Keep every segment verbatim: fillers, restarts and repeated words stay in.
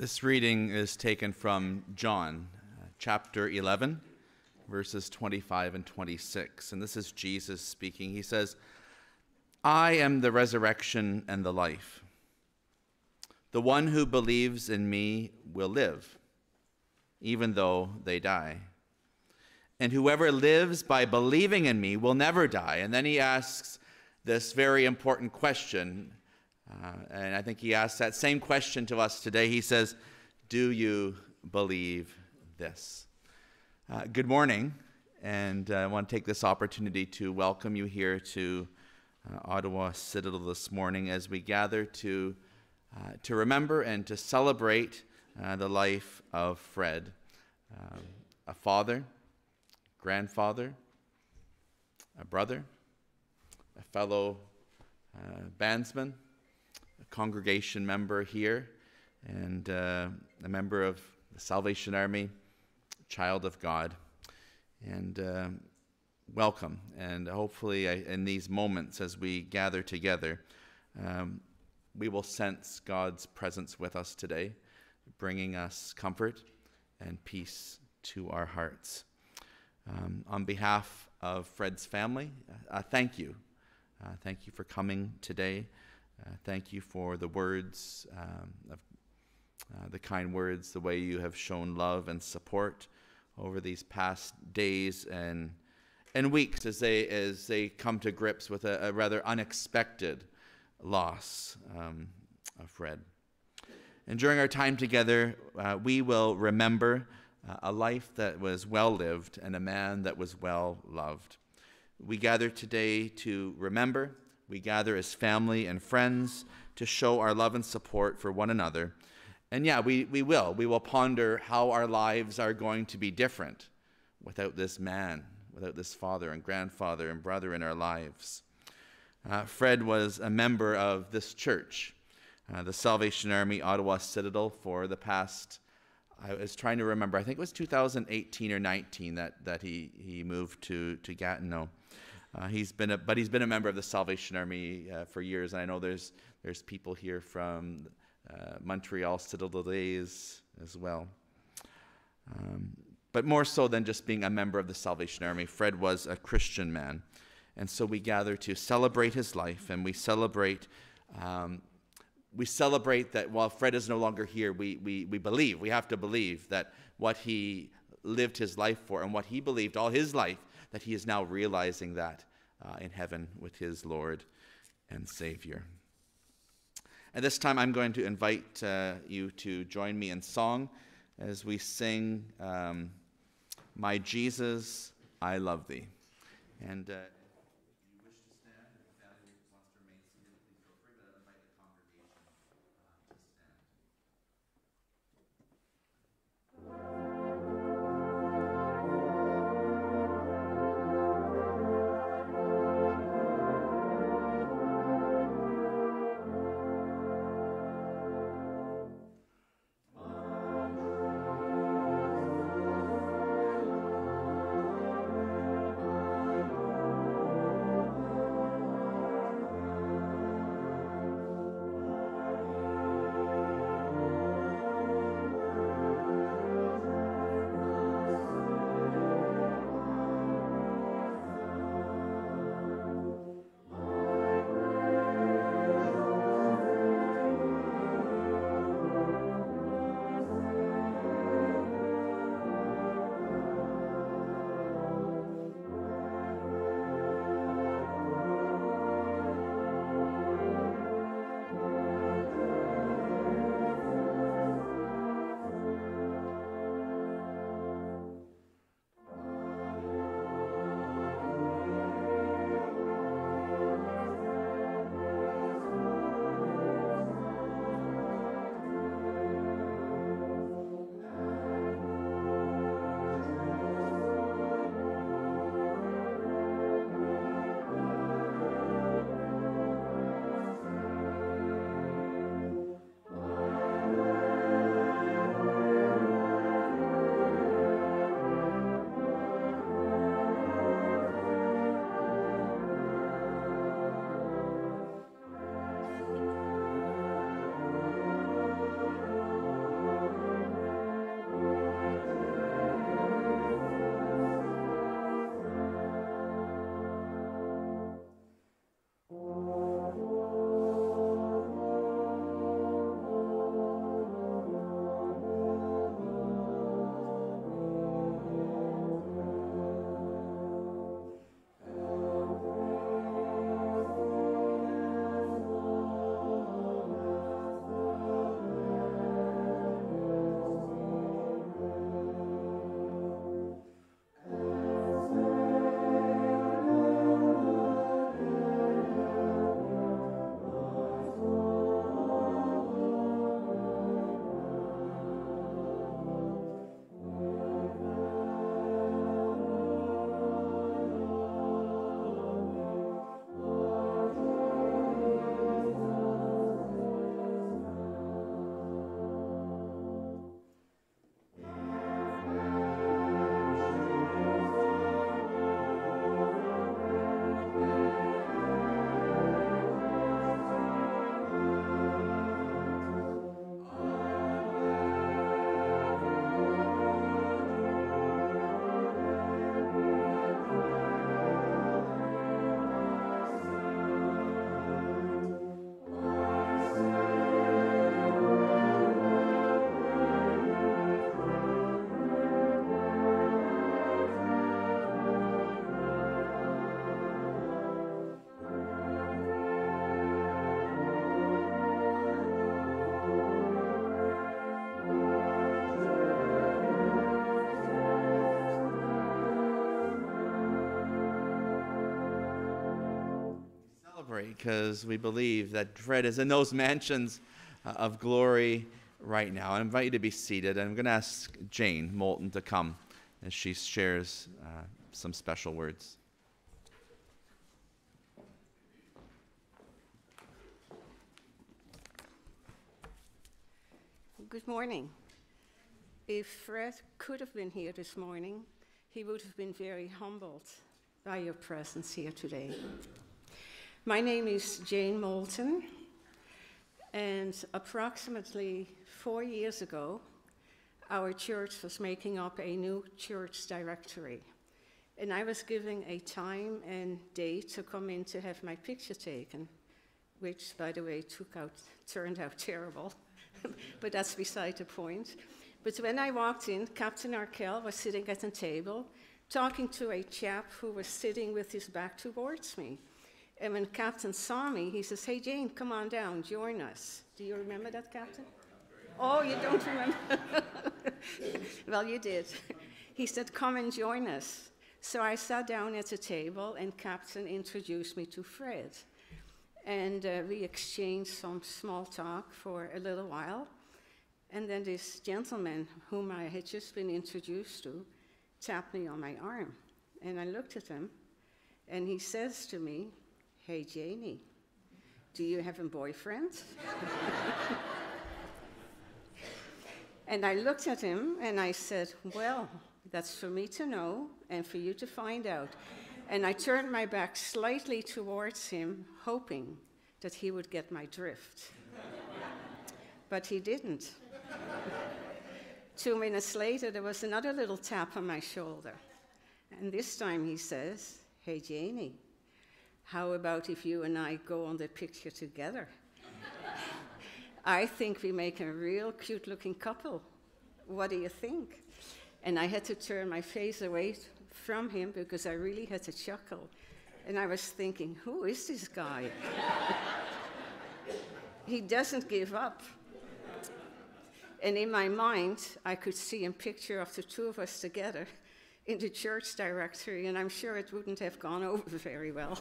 This reading is taken from John, uh, chapter eleven, verses twenty-five and twenty-six. And this is Jesus speaking. He says, "I am the resurrection and the life. The one who believes in me will live, even though they die. And whoever lives by believing in me will never die." And then he asks this very important question. Uh, and I think he asks that same question to us today. He says, "Do you believe this?" Uh, good morning, and uh, I want to take this opportunity to welcome you here to uh, Ottawa Citadel this morning as we gather to, uh, to remember and to celebrate uh, the life of Fred, um, a father, grandfather, a brother, a fellow uh, bandsman, a congregation member here, and uh, a member of the Salvation Army, child of God. And uh, welcome. And hopefully I, in these moments as we gather together, um, we will sense God's presence with us today, bringing us comfort and peace to our hearts. Um, on behalf of Fred's family, uh, thank you. Uh, thank you for coming today. Uh, thank you for the words, um, of, uh, the kind words, the way you have shown love and support over these past days and and weeks as they as they come to grips with a, a rather unexpected loss um, of Fred. And during our time together, uh, we will remember uh, a life that was well lived and a man that was well loved. We gather today to remember. We gather as family and friends to show our love and support for one another. And yeah, we, we will. We will ponder how our lives are going to be different without this man, without this father and grandfather and brother in our lives. Uh, Fred was a member of this church, uh, the Salvation Army Ottawa Citadel, for the past, I was trying to remember, I think it was two thousand eighteen or nineteen that, that he, he moved to, to Gatineau. Uh, he's been a, but he's been a member of the Salvation Army uh, for years. And I know there's there's people here from uh, Montreal Citadel days as well. Um, but more so than just being a member of the Salvation Army, Fred was a Christian man. And so we gather to celebrate his life, and we celebrate um, we celebrate that while Fred is no longer here, we, we, we believe, we have to believe that what he lived his life for and what he believed all his life, that he is now realizing that uh, in heaven with his Lord and Savior. At this time, I'm going to invite uh, you to join me in song as we sing, um, "My Jesus, I Love Thee." And uh, glory, because we believe that Fred is in those mansions uh, of glory right now. I invite you to be seated, and I'm going to ask Jane Moulton to come as she shares uh, some special words. Good morning. If Fred could have been here this morning, he would have been very humbled by your presence here today. My name is Jane Moulton, and approximately four years ago, our church was making up a new church directory, and I was given a time and date to come in to have my picture taken, which, by the way, took out, turned out terrible, but that's beside the point. But when I walked in, Captain Arkell was sitting at the table, talking to a chap who was sitting with his back towards me. And when Captain saw me, he says, "Hey, Jane, come on down, join us." Do you remember that, Captain? Oh, you don't remember? Well, you did. He said, "Come and join us." So I sat down at the table, and Captain introduced me to Fred. And uh, we exchanged some small talk for a little while. And then this gentleman, whom I had just been introduced to, tapped me on my arm. And I looked at him, and he says to me, "Hey, Janie, do you have a boyfriend?" And I looked at him, and I said, "Well, that's for me to know and for you to find out." And I turned my back slightly towards him, hoping that he would get my drift. But he didn't. Two minutes later, there was another little tap on my shoulder. And this time he says, "Hey, Janie, how about if you and I go on the picture together? I think we make a real cute-looking couple. What do you think?" And I had to turn my face away from him because I really had to chuckle. And I was thinking, who is this guy? He doesn't give up. And in my mind, I could see a picture of the two of us together in the church directory, and I'm sure it wouldn't have gone over very well.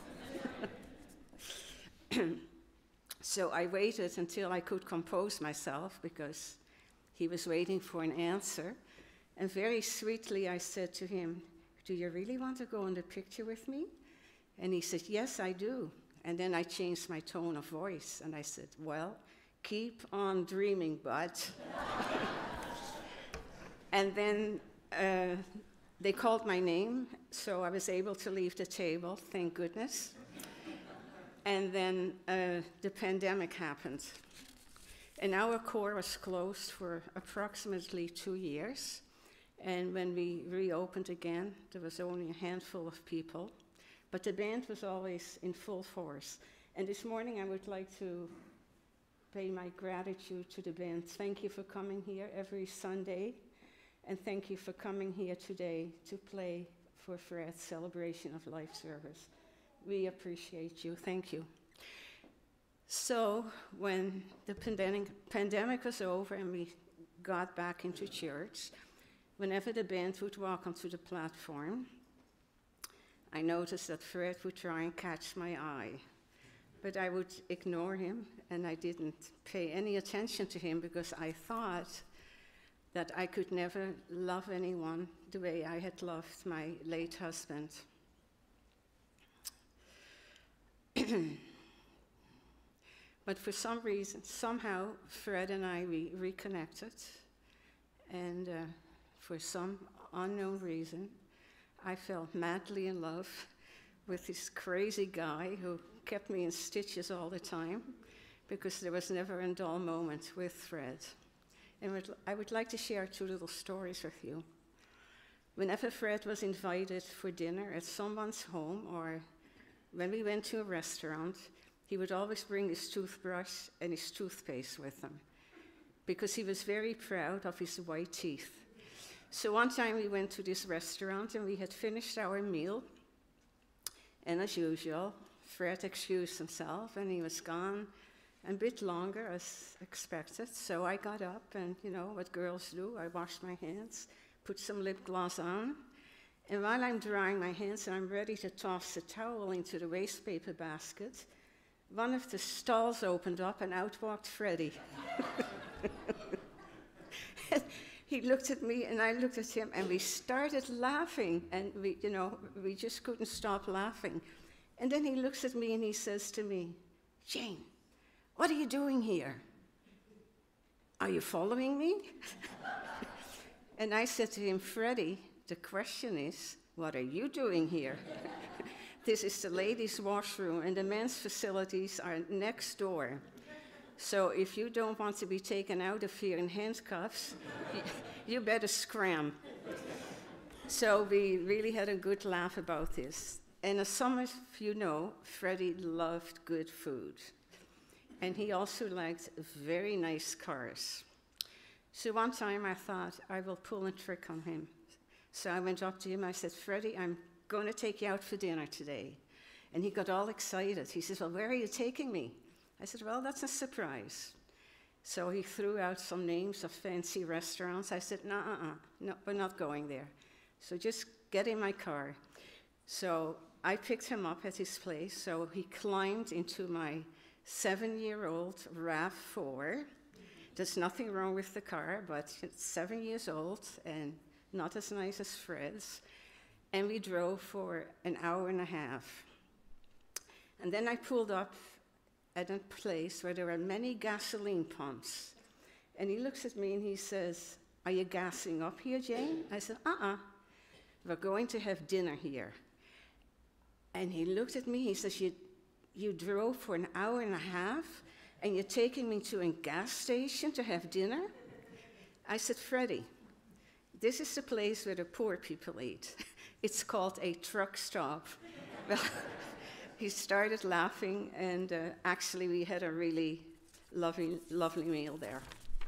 So I waited until I could compose myself because he was waiting for an answer. And very sweetly I said to him, "Do you really want to go in the picture with me?" And he said, "Yes, I do." And then I changed my tone of voice and I said, "Well, keep on dreaming, bud." And then uh, they called my name, so I was able to leave the table, thank goodness. And then uh, the pandemic happened. And our core was closed for approximately two years. And when we reopened again, there was only a handful of people. But the band was always in full force. And this morning I would like to pay my gratitude to the band. Thank you for coming here every Sunday. And thank you for coming here today to play for Fred's Celebration of Life service. We appreciate you. Thank you. So when the pandemic, pandemic was over and we got back into church, whenever the band would walk onto the platform, I noticed that Fred would try and catch my eye. But I would ignore him, and I didn't pay any attention to him because I thought that I could never love anyone the way I had loved my late husband. But for some reason, somehow, Fred and I, we reconnected, and uh, for some unknown reason, I fell madly in love with this crazy guy who kept me in stitches all the time because there was never a dull moment with Fred. And I would like to share two little stories with you. Whenever Fred was invited for dinner at someone's home or when we went to a restaurant, he would always bring his toothbrush and his toothpaste with him because he was very proud of his white teeth. So one time we went to this restaurant and we had finished our meal. And as usual, Fred excused himself and he was gone a bit longer as expected. So I got up and, you know, what girls do, I washed my hands, put some lip gloss on. And while I'm drying my hands and I'm ready to toss the towel into the waste paper basket, one of the stalls opened up and out walked Freddie. He looked at me and I looked at him and we started laughing and we, you know, we just couldn't stop laughing. And then he looks at me and he says to me, "Jane, what are you doing here? Are you following me?" And I said to him, "Freddie, the question is, what are you doing here? This is the ladies' washroom and the men's facilities are next door. So if you don't want to be taken out of here in handcuffs, you, you better scram." So we really had a good laugh about this. And as some of you know, Freddie loved good food. And he also liked very nice cars. So one time I thought, I will pull a trick on him. So I went up to him, I said, "Freddie, I'm going to take you out for dinner today." And he got all excited. He says, "Well, where are you taking me?" I said, "Well, that's a surprise." So he threw out some names of fancy restaurants. I said, "No, uh-uh, no, we're not going there. So just get in my car." So I picked him up at his place. So he climbed into my seven-year-old RAV four. There's nothing wrong with the car, but it's seven years old and not as nice as Fred's. And we drove for an hour and a half. And then I pulled up at a place where there were many gasoline pumps. And he looks at me and he says, "Are you gassing up here, Jane?" I said, "Uh-uh, we're going to have dinner here." And he looked at me, he says, you, you drove for an hour and a half and you're taking me to a gas station to have dinner? I said, "Freddie, this is the place where the poor people eat. It's called a truck stop." Well, he started laughing, and uh, actually we had a really lovely, lovely meal there.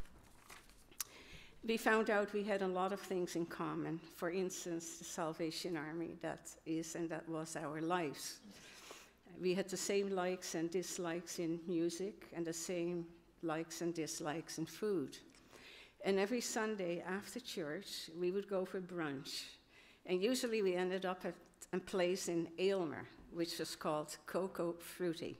We found out we had a lot of things in common. For instance, the Salvation Army, that is and that was our lives. We had the same likes and dislikes in music and the same likes and dislikes in food. And every Sunday after church, we would go for brunch. And usually we ended up at a place in Aylmer, which was called Cocoa Fruity.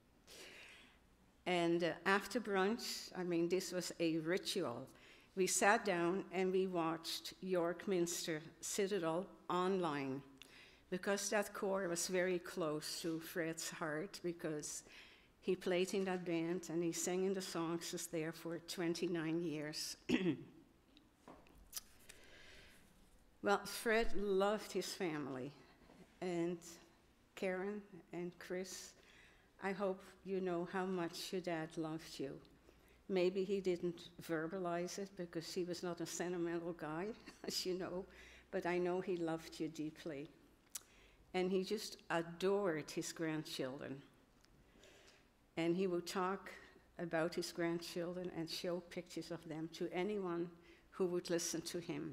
And uh, after brunch, I mean, this was a ritual. We sat down and we watched York Minster Citadel online, because that choir was very close to Fred's heart, because he played in that band and he sang in the songs, was there for twenty-nine years. Well, Fred loved his family, and Karen and Chris, I hope you know how much your dad loved you. Maybe he didn't verbalize it because he was not a sentimental guy, as you know, but I know he loved you deeply. And he just adored his grandchildren. And he would talk about his grandchildren and show pictures of them to anyone who would listen to him.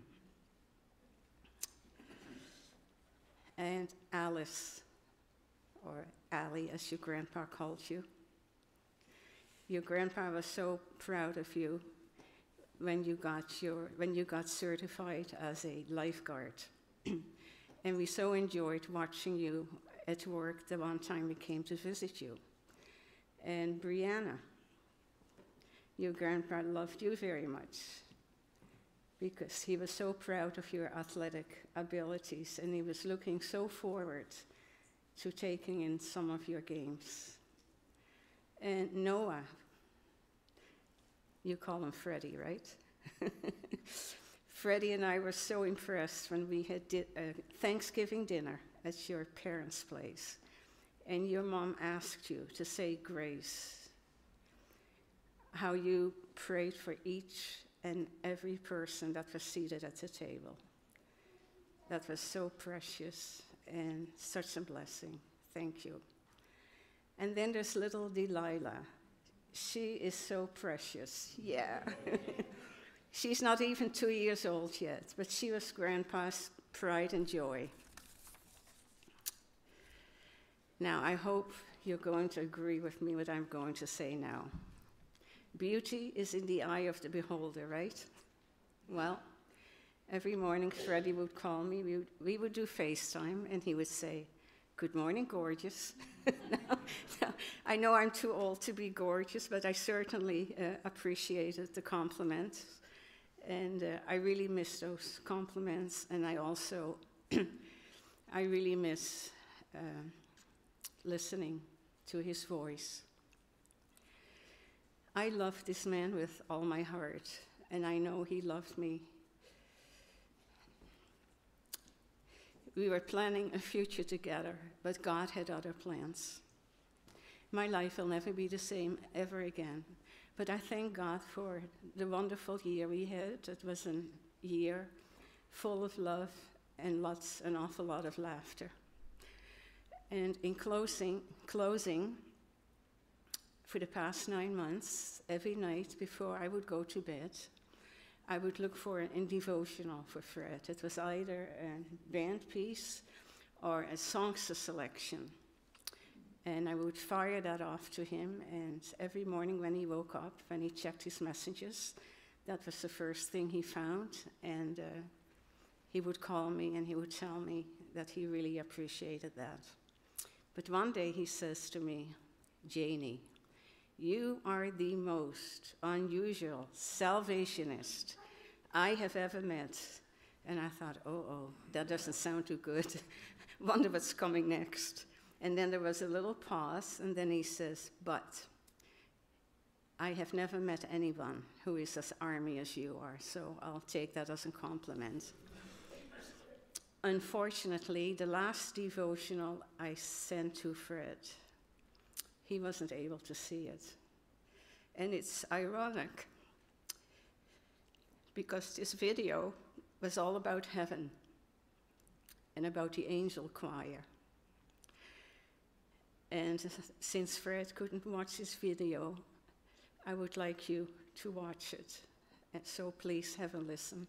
And Alice, or Allie, as your grandpa called you. Your grandpa was so proud of you when you got your when you got certified as a lifeguard. And we so enjoyed watching you at work the one time we came to visit you. And Brianna, your grandpa loved you very much because he was so proud of your athletic abilities and he was looking so forward to taking in some of your games. And Noah, you call him Freddie, right? Freddie and I were so impressed when we had di- a Thanksgiving dinner at your parents' place, and your mom asked you to say grace, how you prayed for each and every person that was seated at the table. That was so precious and such a blessing. Thank you. And then there's little Delilah. She is so precious, yeah. She's not even two years old yet, but she was Grandpa's pride and joy. Now, I hope you're going to agree with me what I'm going to say now. Beauty is in the eye of the beholder, right? Well, every morning Freddie would call me, we would, we would do FaceTime, and he would say, Good morning, gorgeous. no, no, I know I'm too old to be gorgeous, but I certainly uh, appreciated the compliment. And uh, I really miss those compliments. And I also, I really miss uh, listening to his voice. I love this man with all my heart, and I know he loved me. We were planning a future together, but God had other plans. My life will never be the same ever again, but I thank God for the wonderful year we had. It was a year full of love and lots, an awful lot of laughter. And in closing, closing, for the past nine months, every night before I would go to bed, I would look for a devotional for Fred. It was either a band piece or a songs selection. And I would fire that off to him, and every morning when he woke up, when he checked his messages, that was the first thing he found. And uh, he would call me and he would tell me that he really appreciated that. But one day he says to me, Janie, you are the most unusual salvationist I have ever met. And I thought, oh, oh, that doesn't sound too good. Wonder what's coming next. And then there was a little pause, and then he says, but I have never met anyone who is as army as you are, so I'll take that as a compliment. Unfortunately, the last devotional I sent to Fred, he wasn't able to see it. And it's ironic, because this video was all about heaven and about the angel choir. And since Fred couldn't watch this video, I would like you to watch it. And so please have a listen.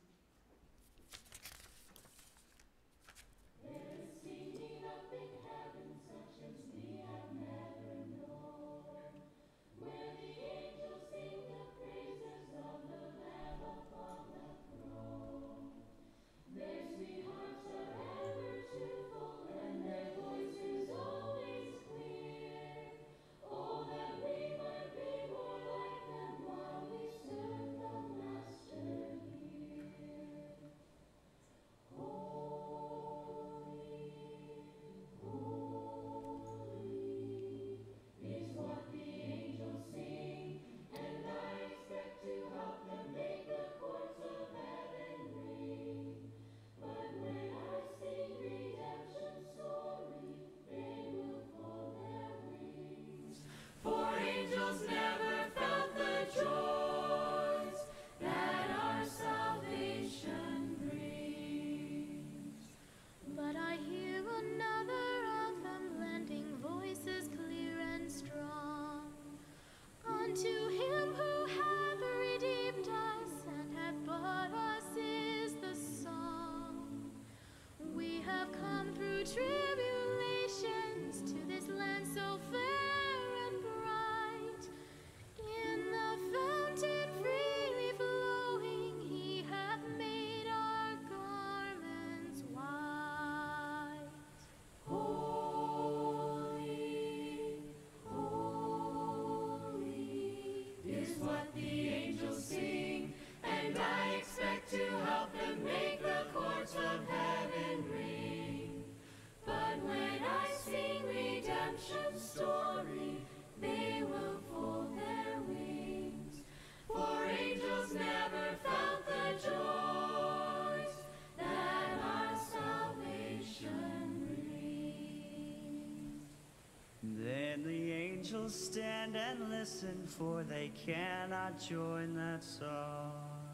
Stand and listen, for they cannot join that song.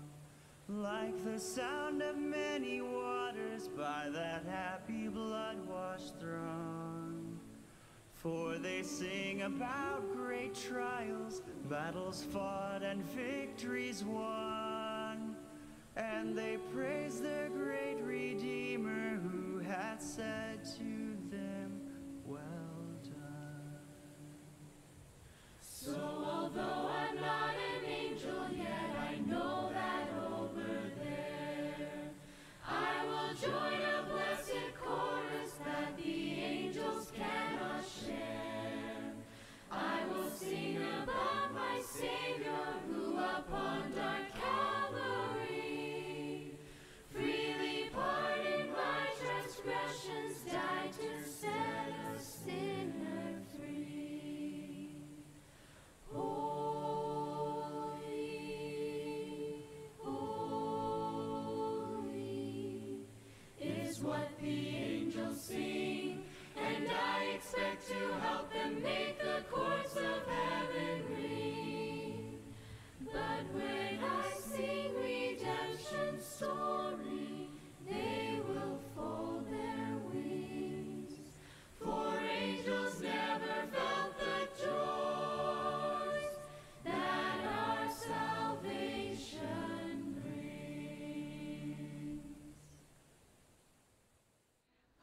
Like the sound of many waters by that happy blood-washed throng. For they sing about great trials, battles fought and victories won. And they praise their great Redeemer who hath said to them, well done. So although I'm not an angel yet, I know that over there I will join a blessed chorus that the angels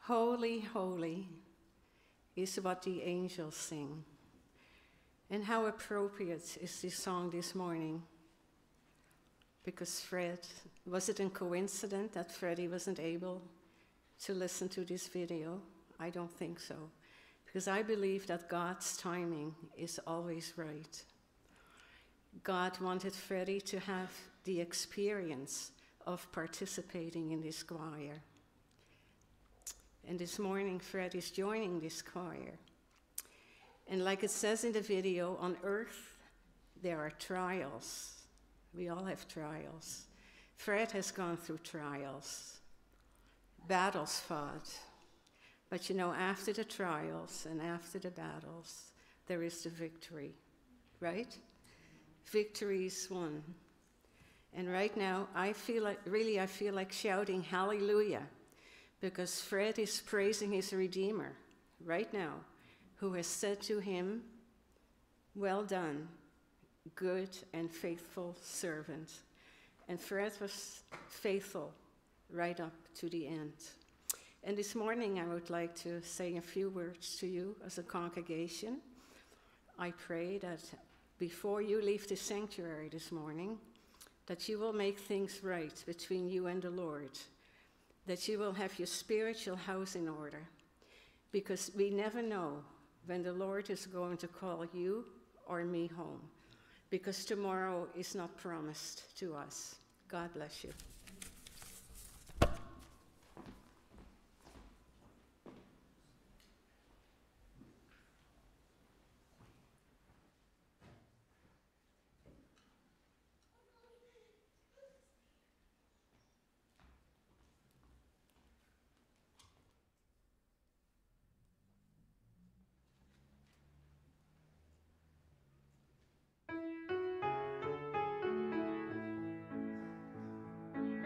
Holy, holy is what the angels sing. And how appropriate is this song this morning? Because Fred, was it a coincidence that Freddie wasn't able to listen to this video? I don't think so. Because I believe that God's timing is always right. God wanted Freddie to have the experience of participating in this choir. And this morning, Fred is joining this choir. And like it says in the video, on earth, there are trials. We all have trials. Fred has gone through trials, battles fought. But you know, after the trials and after the battles, there is the victory, right? Victory is won. And right now, I feel like, really, I feel like shouting hallelujah, because Fred is praising his Redeemer right now, who has said to him, well done, good and faithful servant. And Fred was faithful right up to the end. And this morning I would like to say a few words to you as a congregation. I pray that before you leave the sanctuary this morning, that you will make things right between you and the Lord, that you will have your spiritual house in order, because we never know when the Lord is going to call you or me home, because tomorrow is not promised to us. God bless you. Thank you.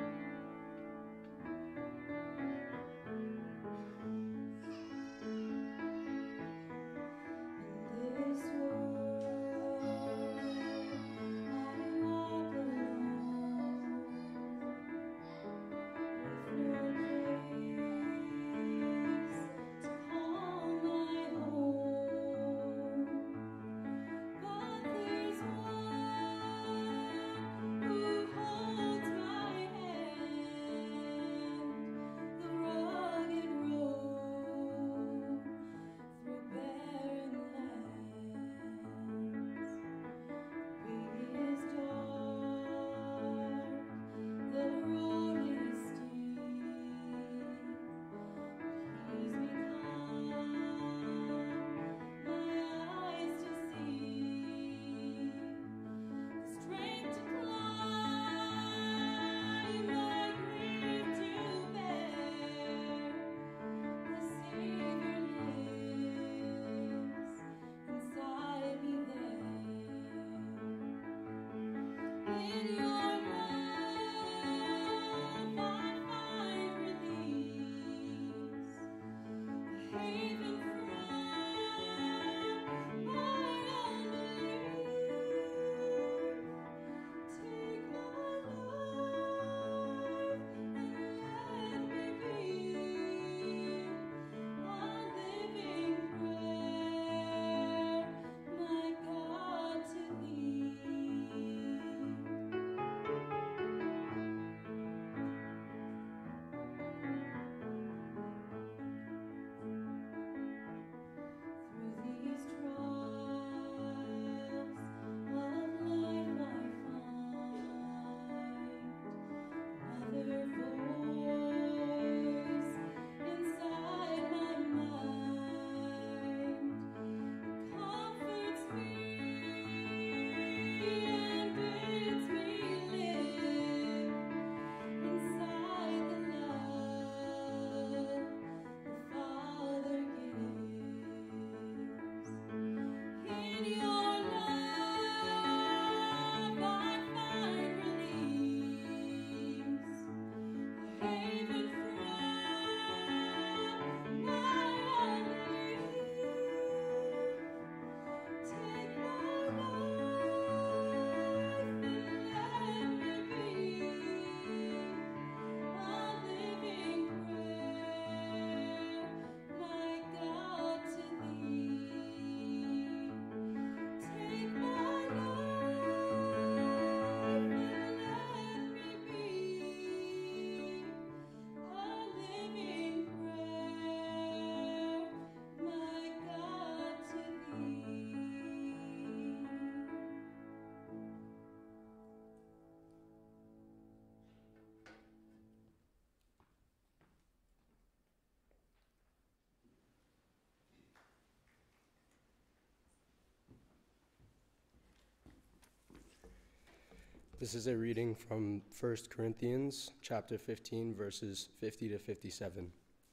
This is a reading from First Corinthians chapter fifteen, verses fifty to fifty-seven.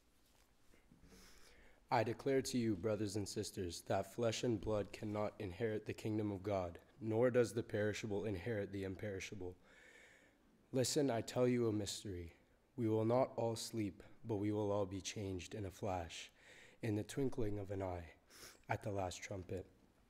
I declare to you, brothers and sisters, that flesh and blood cannot inherit the kingdom of God, nor does the perishable inherit the imperishable. Listen, I tell you a mystery. We will not all sleep, but we will all be changed in a flash, in the twinkling of an eye, at the last trumpet.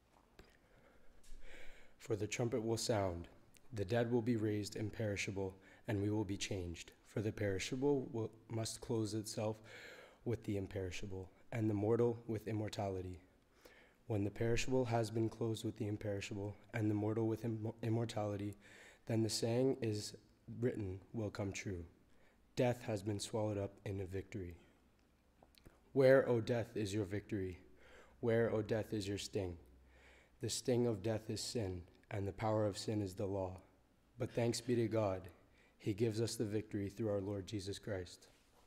For the trumpet will sound, the dead will be raised imperishable, and we will be changed. For the perishable will, must clothe itself with the imperishable, and the mortal with immortality. When the perishable has been clothed with the imperishable, and the mortal with Im- immortality, then the saying is written will come true. Death has been swallowed up in a victory. Where, O death, is your victory? Where, O death, is your sting? The sting of death is sin, and the power of sin is the law. But thanks be to God, he gives us the victory through our Lord Jesus Christ.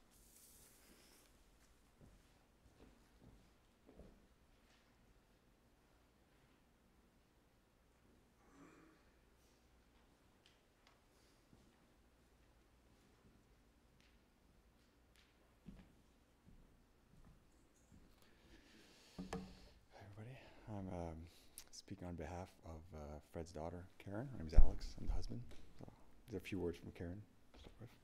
I'm um, speaking on behalf of uh, Fred's daughter, Karen. Her name's Alex. I'm the husband. So these are a few words from Karen to start with.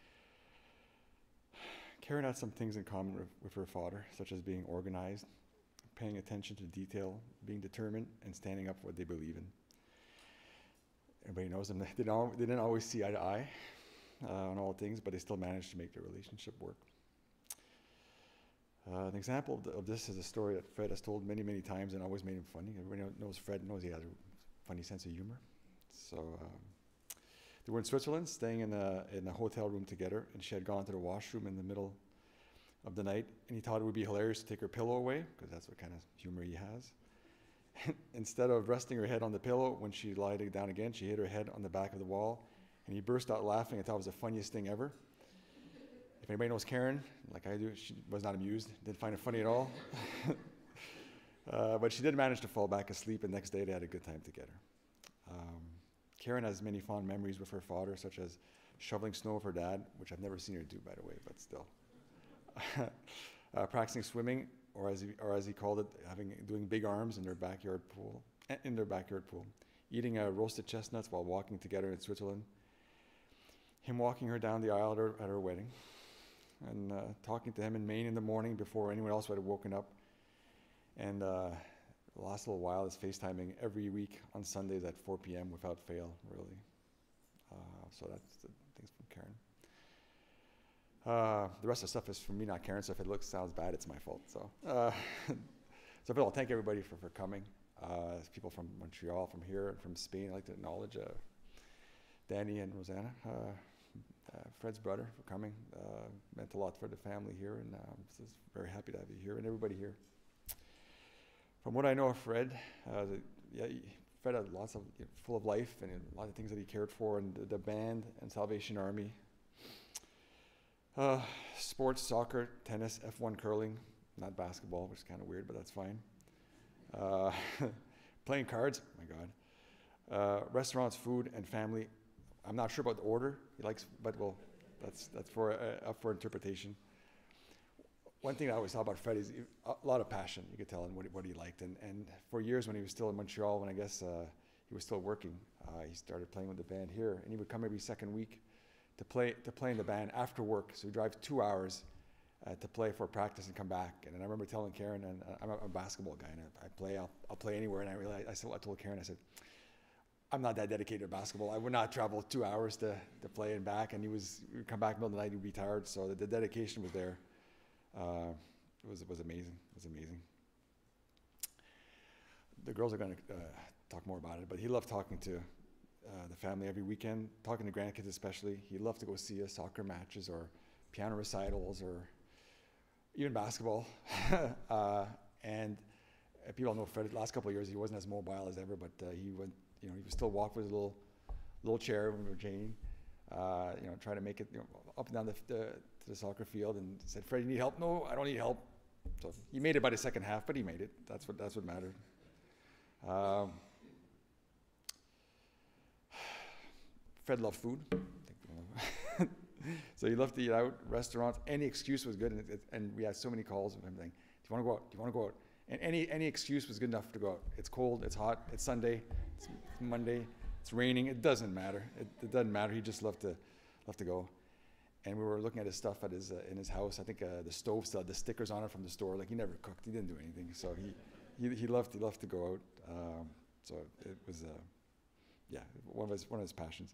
Karen had some things in common with, with her father, such as being organized, paying attention to detail, being determined, and standing up for what they believe in. Everybody knows them. They didn't, al- they didn't always see eye to eye uh, on all things, but they still managed to make their relationship work. Uh, an example of, the, of this is a story that Fred has told many, many times and always made him funny. Everybody know, knows Fred knows he has a funny sense of humor. So um, they were in Switzerland, staying in a, in a hotel room together, and she had gone to the washroom in the middle of the night, and he thought it would be hilarious to take her pillow away, because that's what kind of humor he has. Instead of resting her head on the pillow, when she lied down again, she hit her head on the back of the wall, and he burst out laughing and thought it was the funniest thing ever. If anybody knows Karen, like I do, she was not amused, didn't find it funny at all. uh, but she did manage to fall back asleep, and the next day they had a good time together. Um, Karen has many fond memories with her father, such as shoveling snow with her dad, which I've never seen her do, by the way, but still. uh, practicing swimming, or as he, or as he called it, having doing big arms in their backyard pool, in their backyard pool, eating uh, roasted chestnuts while walking together in Switzerland, him walking her down the aisle at her, at her wedding, and uh, talking to him in Maine in the morning before anyone else would have woken up. And uh, the last little while is FaceTiming every week on Sundays at four p.m. without fail, really. Uh, so that's the things from Karen. Uh, the rest of the stuff is from me, not Karen, so if it looks, sounds bad, it's my fault. So, uh, so first of all, thank everybody for, for coming. Uh, people from Montreal, from here, from Spain. I'd like to acknowledge uh, Danny and Rosanna. Uh, Uh, Fred's brother, for coming. Uh, meant a lot for the family here, and I'm um, just very happy to have you here and everybody here. From what I know of Fred, uh, the, yeah, he, Fred had lots of, you know, full of life and a lot of things that he cared for, and the, the band and Salvation Army, uh, sports, soccer, tennis, F one curling, not basketball, which is kind of weird, but that's fine. Uh, playing cards, oh my God. Uh, restaurants, food, and family. I'm not sure about the order he likes, but well, that's that's for uh, up for interpretation. One thing I always thought about Fred is a lot of passion. You could tell in what, what he liked, and and for years when he was still in Montreal, when I guess uh, he was still working, uh, he started playing with the band here, and he would come every second week to play to play in the band after work. So he drive two hours uh, to play for practice and come back. And, and I remember telling Karen, and uh, I'm, a, I'm a basketball guy, and I, I play, I'll, I'll play anywhere. And I realized, I said, I told Karen, I said, I'm not that dedicated to basketball. I would not travel two hours to, to play and back. And he was, he would come back in the middle of the night, he'd be tired. So the, the dedication was there. Uh, it was, it was amazing. It was amazing. The girls are going to uh, talk more about it, but he loved talking to uh, the family every weekend, talking to grandkids especially. He loved to go see us soccer matches or piano recitals or even basketball. uh, and uh, people know Fred, the last couple of years, he wasn't as mobile as ever, but uh, he went, you know, he would still walk with his little, little chair when we were training, uh, you know, try to make it, you know, up and down the, the, to the soccer field, and said, Fred, you need help? No, I don't need help. So he made it by the second half, but he made it. That's what, that's what mattered. Um, Fred loved food. So he loved to eat out, restaurants. Any excuse was good, and, it, and we had so many calls of him saying, "Do you want to go out? Do you want to go out?" And any any excuse was good enough to go out. It's cold, it's hot, it's Sunday, it's Monday, it's raining. It doesn't matter. It, it doesn't matter. He just loved to loved to go. And we were looking at his stuff at his uh, in his house. I think uh, the stove still had the stickers on it from the store. Like he never cooked. He didn't do anything. So he he, he loved he loved to go out. Um, so it was uh, yeah one of his one of his passions.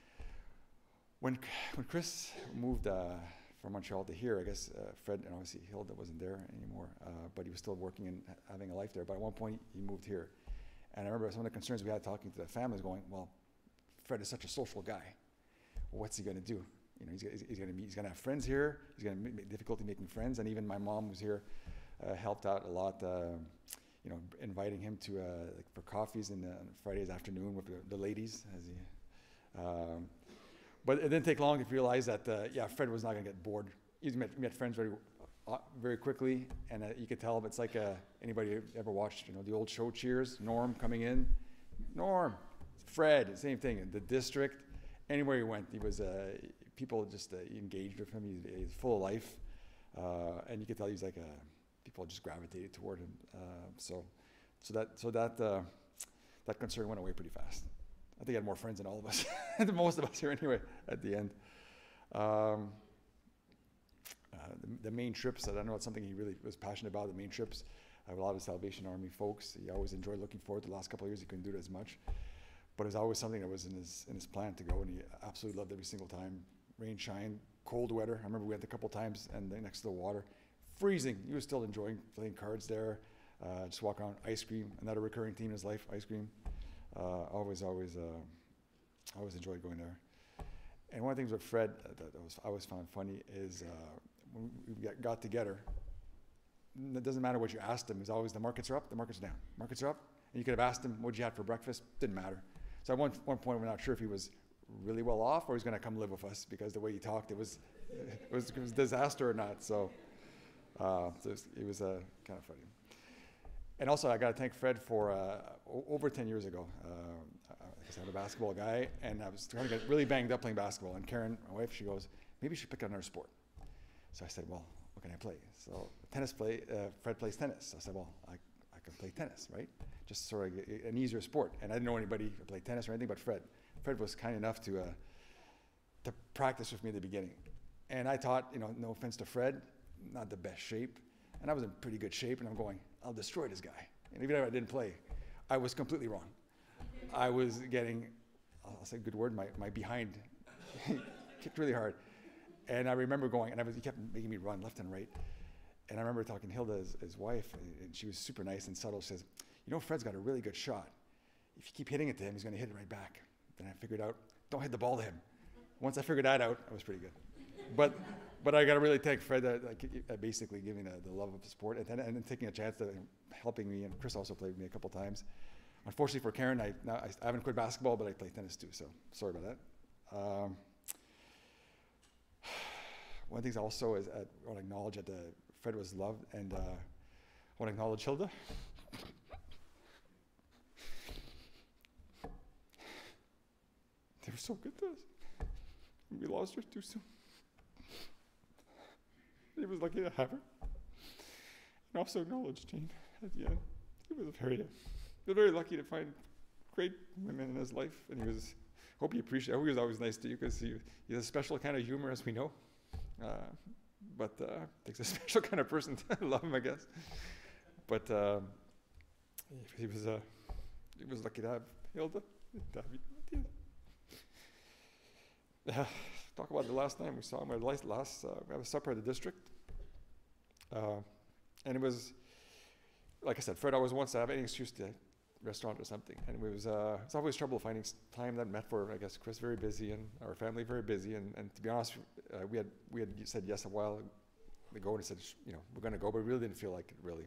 When when Chris moved uh, from Montreal to here, I guess uh, Fred, and obviously Hilda wasn't there anymore, uh, but he was still working and ha- having a life there. But at one point, he moved here. And I remember some of the concerns we had talking to the families going, well, Fred is such a social guy. What's he going to do? You know, he's, he's, he's going to he's going to have friends here. He's going to make difficulty making friends. And even my mom was here, uh, helped out a lot, uh, you know, inviting him to uh, like for coffees in the, on Fridays afternoon with the, the ladies. As he, um, But it didn't take long to realize that, uh, yeah, Fred was not going to get bored. He met, met friends very, uh, very quickly, and uh, you could tell. It's like uh, anybody ever watched, you know, the old show Cheers. Norm coming in, Norm, Fred, same thing. The District, anywhere he went, he was. Uh, people just uh, engaged with him. He's, he's full of life, uh, and you could tell he's like a. People just gravitated toward him. Uh, so, so that, so that, uh, that concern went away pretty fast. I think he had more friends than all of us, than most of us here anyway, at the end. Um, uh, the, the main trips, I don't know, it's something he really was passionate about, the main trips. I have a lot of Salvation Army folks. He always enjoyed looking forward to the last couple of years. He couldn't do it as much. But it was always something that was in his in his plan to go, and he absolutely loved every single time. Rain, shine, cold weather. I remember we went a couple times, and then next to the water. Freezing. He was still enjoying playing cards there. Uh, just walk around, ice cream. Another recurring theme in his life, ice cream. Uh, always, always, uh, always enjoyed going there. And one of the things with Fred that, that was, I always found funny is uh, when we got, got together, it doesn't matter what you asked him. It was always the markets are up, the markets are down. Markets are up. And you could have asked him, what'd you have for breakfast? Didn't matter. So at one, one point, we're not sure if he was really well off or he's going to come live with us because the way he talked, it was, it was, it was a disaster or not. So, uh, so it was, it was uh, kind of funny. And also, I got to thank Fred for uh, o- over ten years ago. Uh, I guess I'm a basketball guy, and I was trying to get really banged up playing basketball. And Karen, my wife, she goes, maybe you should pick another sport. So I said, well, what can I play? So tennis play. Uh, Fred plays tennis. So I said, well, I, I can play tennis, right? Just sort of a, an easier sport. And I didn't know anybody who played tennis or anything but Fred. Fred was kind enough to uh, to practice with me at the beginning. And I thought, you know, no offense to Fred, not the best shape. And I was in pretty good shape, and I'm going, I'll destroy this guy. And even if I didn't play, I was completely wrong. I was getting, I'll say a good word, my, my behind kicked really hard. And I remember going, and I was, he kept making me run left and right. And I remember talking to Hilda, his, his wife, and she was super nice and subtle. She says, you know, Fred's got a really good shot. If you keep hitting it to him, he's going to hit it right back. Then I figured out, don't hit the ball to him. Once I figured that out, I was pretty good. But but I got to really thank Fred, uh, like, uh, basically giving uh, the love of the sport and then, and then taking a chance to helping me. And Chris also played with me a couple times. Unfortunately for Karen, I, now I, I haven't quit basketball, but I play tennis too. So sorry about that. Um, one of the things also is I want to acknowledge that uh, Fred was loved, and uh, I want to acknowledge Hilda. They were so good to us. We lost her too soon. He was lucky to have her. And also acknowledge Jane at the end. He was very, he was very lucky to find great women in his life, and he was. Hope you appreciate. I hope he was always nice to you because he, he has a special kind of humor, as we know. Uh, but uh, takes a special kind of person to love him, I guess. But um, he was uh, he was lucky to have Hilda. Uh, talk about the last time we saw him. Our last, last uh, we had a supper at the District, uh, and it was, like I said, Fred always wants to have any excuse to restaurant or something, and it was uh, it's always trouble finding time that met for. I guess Chris very busy and our family very busy, and, and to be honest, uh, we had we had said yes a while ago, and he said, you know, we're going to go, but we really didn't feel like it really.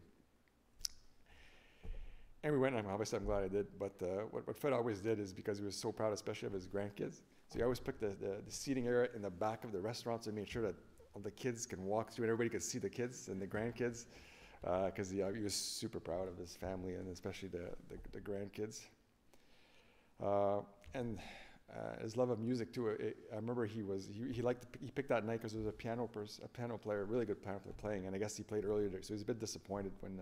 And we went, and obviously I'm glad I did. But uh, what, what Fred always did is because he was so proud, especially of his grandkids. So he always picked the, the, the seating area in the back of the restaurant, so he made sure that all the kids can walk through and everybody could see the kids and the grandkids, because uh, he was super proud of his family and especially the, the, the grandkids. Uh, and uh, his love of music too. It, I remember he was he, he liked he picked that night because there was a piano pers- a piano player, a really good piano player playing, and I guess he played earlier, so he was a bit disappointed when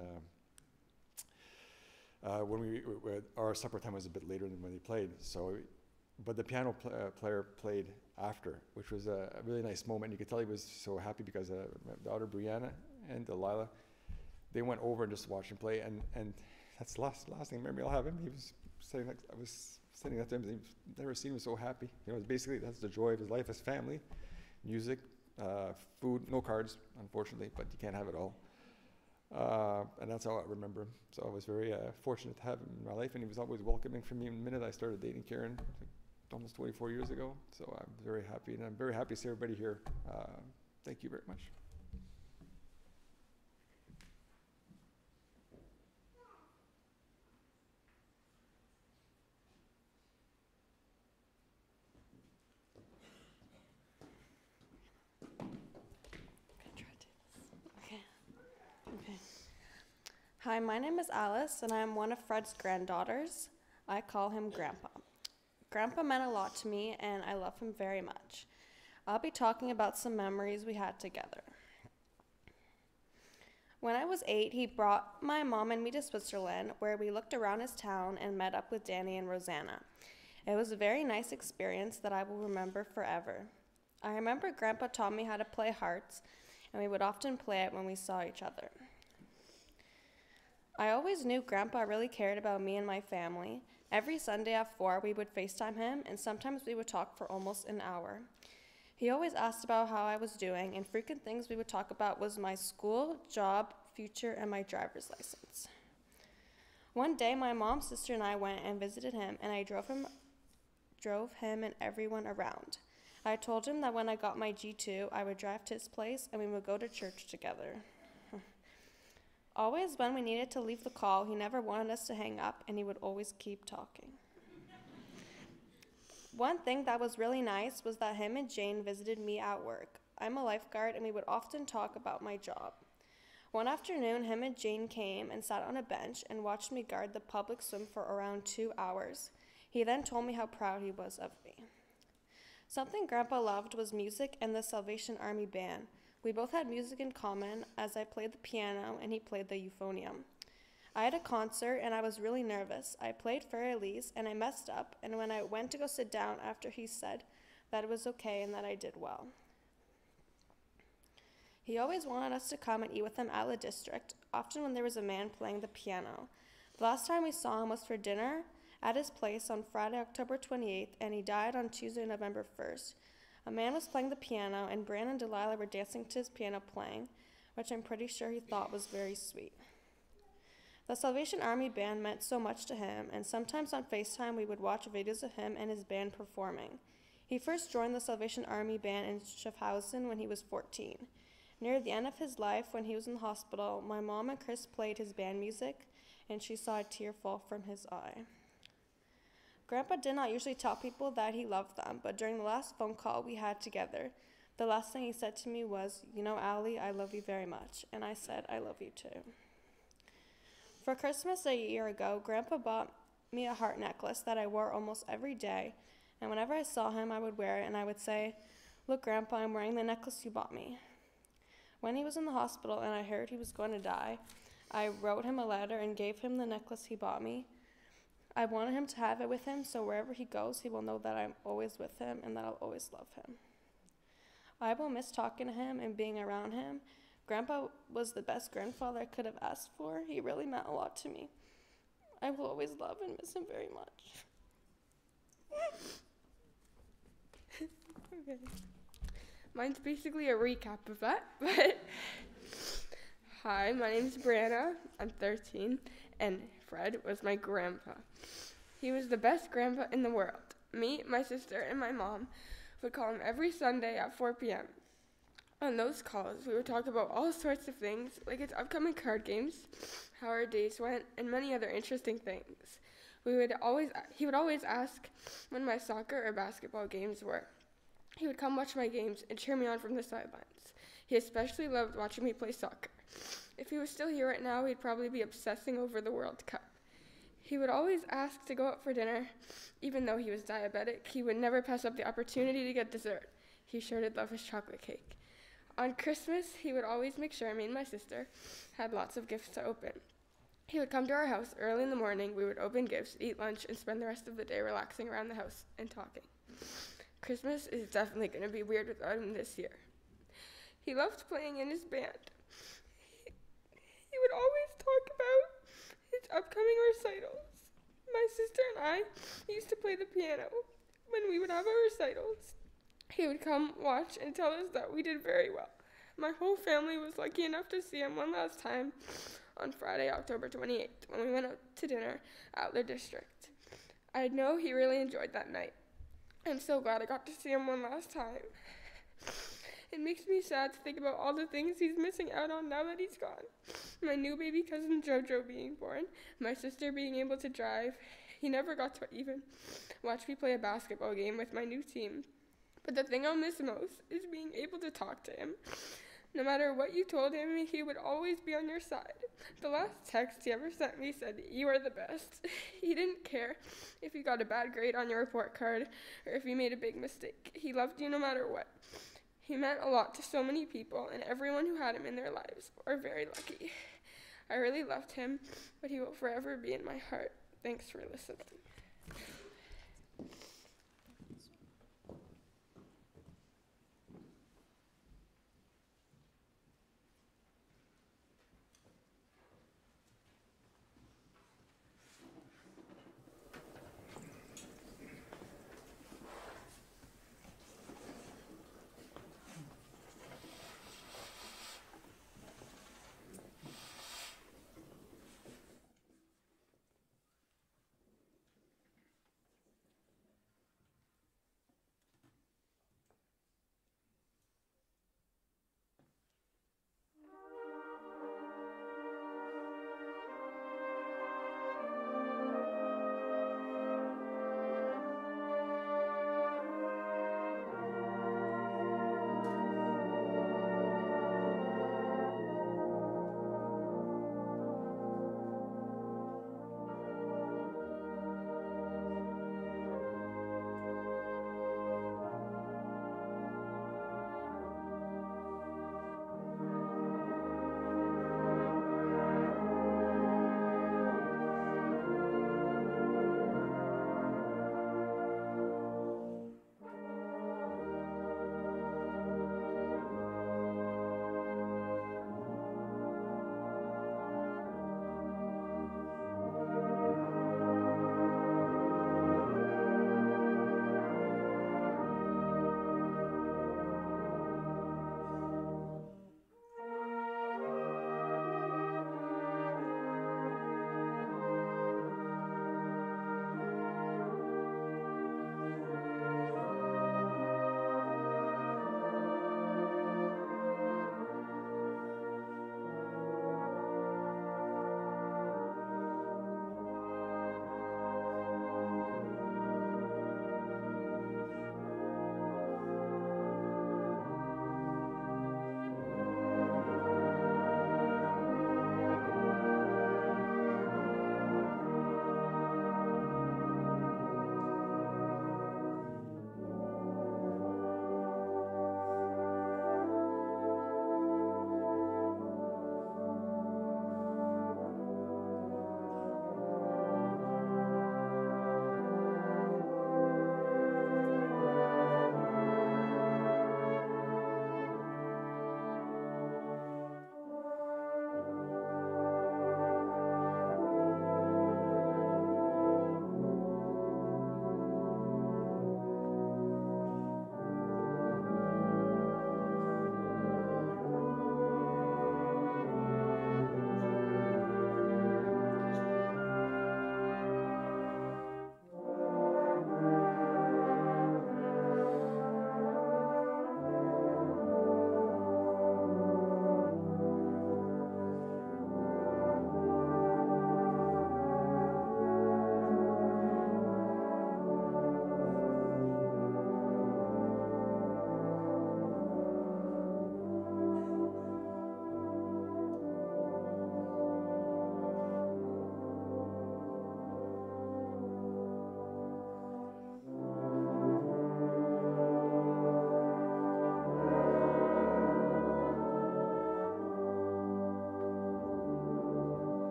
uh, uh, when we, we our supper time was a bit later than when he played. So, but the piano pl- uh, player played after, which was a, a really nice moment. You could tell he was so happy because uh, my daughter Brianna and Delilah, they went over and just watched him play, and and that's the last last thing memory I'll have him. He was sitting next, I was sitting next to him, and I've never seen him so happy. You know, it's basically that's the joy of his life, his family, music, uh, food, no cards, unfortunately, but you can't have it all. Uh, and that's how I remember him. So I was very uh, fortunate to have him in my life, and he was always welcoming for me. The minute I started dating Karen, like almost twenty-four years ago. So I'm very happy, and I'm very happy to see everybody here. Uh, thank you very much. Hi, my name is Alice, and I am one of Fred's granddaughters. I call him Grandpa. Grandpa meant a lot to me, and I love him very much. I'll be talking about some memories we had together. When I was eight, he brought my mom and me to Switzerland, where we looked around his town and met up with Danny and Rosanna. It was a very nice experience that I will remember forever. I remember Grandpa taught me how to play hearts, and we would often play it when we saw each other. I always knew Grandpa really cared about me and my family. Every Sunday at four, we would FaceTime him, and sometimes we would talk for almost an hour. He always asked about how I was doing, and frequent things we would talk about was my school, job, future, and my driver's license. One day, my mom, sister, and I went and visited him, and I drove him, drove him and everyone around. I told him that when I got my G two, I would drive to his place, and we would go to church together. Always when we needed to leave the call, he never wanted us to hang up, and he would always keep talking. One thing that was really nice was that him and Jane visited me at work. I'm a lifeguard, and we would often talk about my job. One afternoon, him and Jane came and sat on a bench and watched me guard the public swim for around two hours. He then told me how proud he was of me. Something Grandpa loved was music and the Salvation Army band. We both had music in common, as I played the piano and he played the euphonium. I had a concert and I was really nervous. I played for Elise and I messed up, and when I went to go sit down after, he said that it was okay and that I did well. He always wanted us to come and eat with him at the district, often when there was a man playing the piano. The last time we saw him was for dinner at his place on Friday, October twenty-eighth, and he died on Tuesday, November first. A man was playing the piano, and Brandon and Delilah were dancing to his piano playing, which I'm pretty sure he thought was very sweet. The Salvation Army band meant so much to him, and sometimes on FaceTime we would watch videos of him and his band performing. He first joined the Salvation Army band in Schaffhausen when he was fourteen. Near the end of his life, when he was in the hospital, my mom and Chris played his band music, and she saw a tear fall from his eye. Grandpa did not usually tell people that he loved them, but during the last phone call we had together, the last thing he said to me was, "You know, Allie, I love you very much." And I said, "I love you too." For Christmas a year ago, Grandpa bought me a heart necklace that I wore almost every day, and whenever I saw him, I would wear it, and I would say, "Look, Grandpa, I'm wearing the necklace you bought me." When he was in the hospital and I heard he was going to die, I wrote him a letter and gave him the necklace he bought me. I wanted him to have it with him, so wherever he goes, he will know that I'm always with him and that I'll always love him. I will miss talking to him and being around him. Grandpa was the best grandfather I could have asked for. He really meant a lot to me. I will always love and miss him very much. Okay. Mine's basically a recap of that, but hi, my name's Brianna. I'm thirteen, and Fred was my grandpa. He was the best grandpa in the world. Me, my sister, and my mom would call him every Sunday at four p.m. On those calls, we would talk about all sorts of things, like his upcoming card games, how our days went, and many other interesting things. We would always, he would always ask when my soccer or basketball games were. He would come watch my games and cheer me on from the sidelines. He especially loved watching me play soccer. If he was still here right now, he'd probably be obsessing over the World Cup. He would always ask to go out for dinner. Even though he was diabetic, he would never pass up the opportunity to get dessert. He sure did love his chocolate cake. On Christmas, he would always make sure me and my sister had lots of gifts to open. He would come to our house early in the morning. We would open gifts, eat lunch, and spend the rest of the day relaxing around the house and talking. Christmas is definitely going to be weird without him this year. He loved playing in his band. He, he would always talk about his upcoming recitals. My sister and I used to play the piano when we would have our recitals. He would come, watch, and tell us that we did very well. My whole family was lucky enough to see him one last time on Friday, October twenty-eighth, when we went out to dinner at the district. I know he really enjoyed that night. I'm so glad I got to see him one last time. It makes me sad to think about all the things he's missing out on now that he's gone. My new baby cousin Jojo being born, my sister being able to drive. He never got to even watch me play a basketball game with my new team. But the thing I'll miss most is being able to talk to him. No matter what you told him, he would always be on your side. The last text he ever sent me said, "You are the best." He didn't care if you got a bad grade on your report card or if you made a big mistake. He loved you no matter what. He meant a lot to so many people, and everyone who had him in their lives are very lucky. I really loved him, but he will forever be in my heart. Thanks for listening.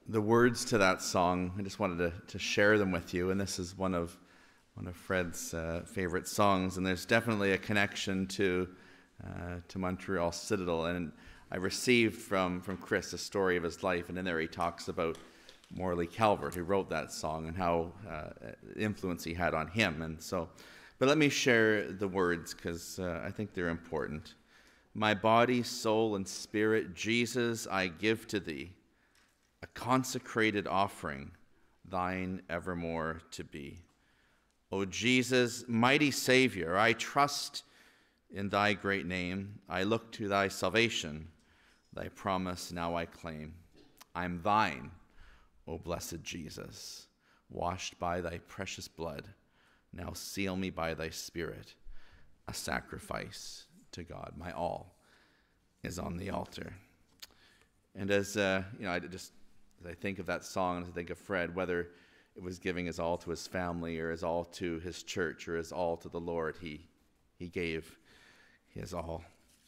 the words to that song, I just wanted to, to share them with you, and this is one of one of Fred's uh, favorite songs, and there's definitely a connection to uh, to Montreal Citadel, and I received from, from Chris a story of his life, and in there he talks about Morley Calvert, who wrote that song, and how uh, influence he had on him. And so, but let me share the words, because uh, I think they're important. My body, soul, and spirit, Jesus, I give to thee, a consecrated offering, thine evermore to be. O Jesus, mighty Savior, I trust in thy great name. I look to thy salvation. Thy promise now I claim. I'm thine, O blessed Jesus, washed by thy precious blood. Now seal me by thy Spirit, a sacrifice to God. My all is on the altar. And as uh, you know, I just as I think of that song, as I think of Fred, whether it was giving his all to his family, or his all to his church, or his all to the Lord, he he gave his all.